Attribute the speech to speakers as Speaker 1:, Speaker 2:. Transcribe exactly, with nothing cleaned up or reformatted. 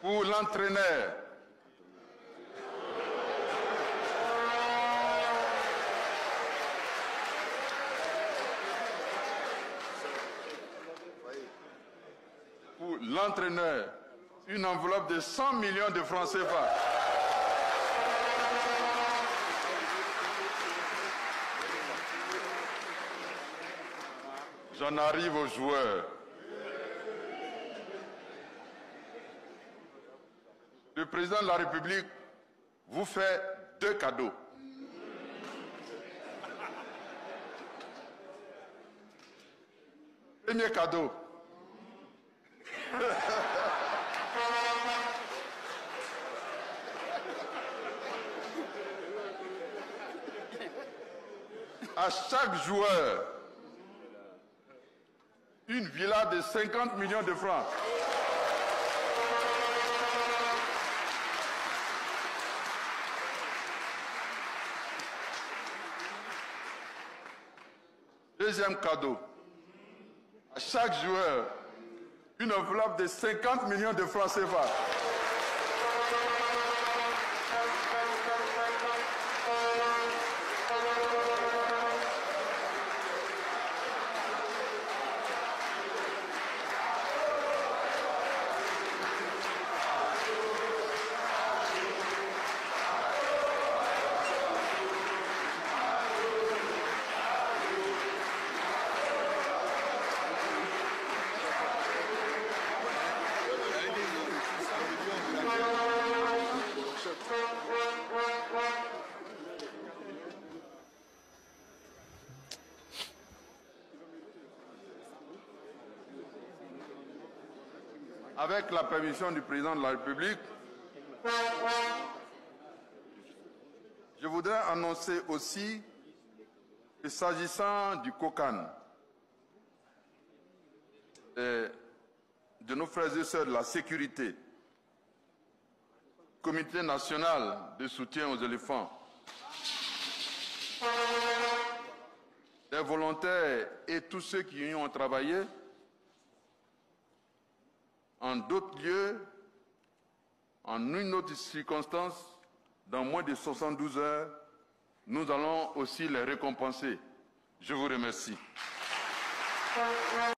Speaker 1: Pour l'entraîneur, pour l'entraîneur, une enveloppe de cent millions de francs C F A. J'en arrive aux joueurs. Le président de la République vous fait deux cadeaux. Premier cadeau. À chaque joueur, une villa de cinquante millions de francs. Deuxième cadeau. À chaque joueur, une enveloppe de cinquante millions de francs C F A. Avec la permission du président de la République, je voudrais annoncer aussi que s'agissant du COCAN, de nos frères et sœurs de la sécurité, Comité national de soutien aux éléphants, des volontaires et tous ceux qui y ont travaillé, en d'autres lieux, en une autre circonstance, dans moins de soixante-douze heures, nous allons aussi les récompenser. Je vous remercie.